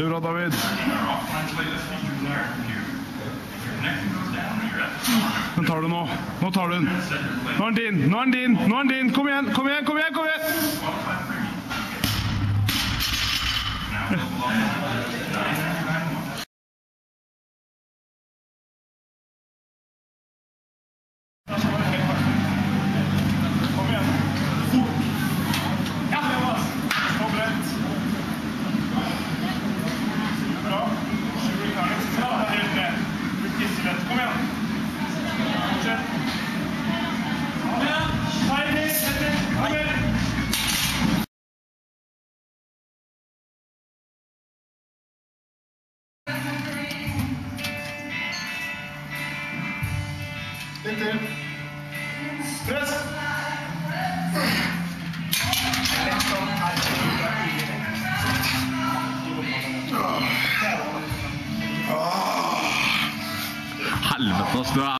Veldig bra, David. Den tar du nå. Nå tar du den. Nå er den din. Nå er den din. Nå er den din. Kom igjen. Kom igjen. Kom igjen. Kom igjen. Litt til. Press! Helvete, ass, du er